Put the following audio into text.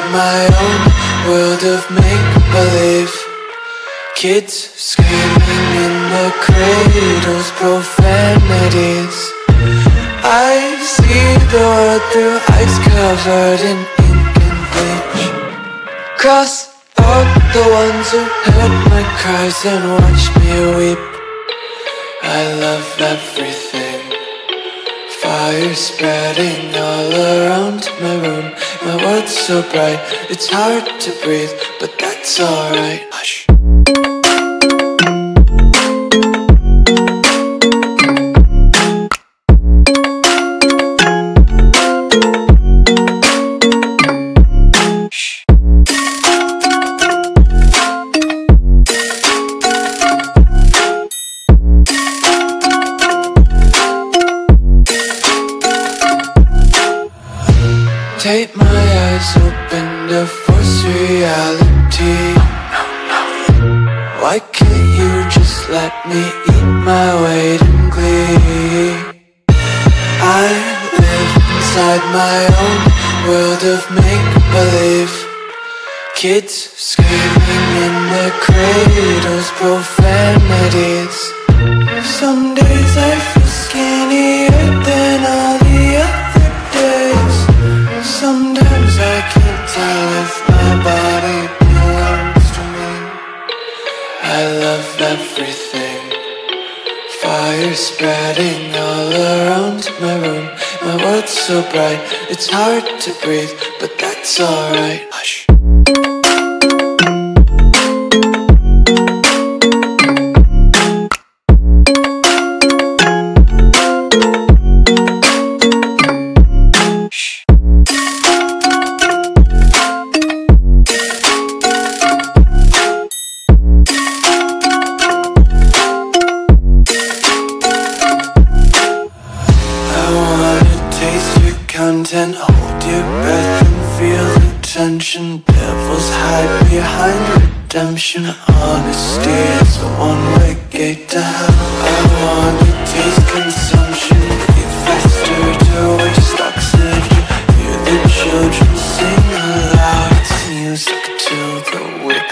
inside my own world of make-believe. Kids screaming in the cradles, profanities. I see the world through eyes covered in ink and bleach. Cross out the ones who heard my cries and watched me weep. I love everything. Fire spreading all around my room. My world's so bright, it's hard to breathe, but that's alright. Hush. Take my eyes open to force reality. Why can't you just let me eat my weight in glee? I live inside my own world of make-believe. Kids screaming in their cradles, profanities. Some days I feel skinnier than all the other days. Sometimes I can't tell if my body belongs to me. I love everything. Fire spreading all around my room. My world's so bright, it's hard to breathe, but that's alright. Hush. Content, hold your breath and feel the tension. Devils hide behind redemption. Honesty is a one-way gate to hell. I wanna taste consumption, breathe faster to waste oxygen. Hear the children sing aloud, it's music to the wicked.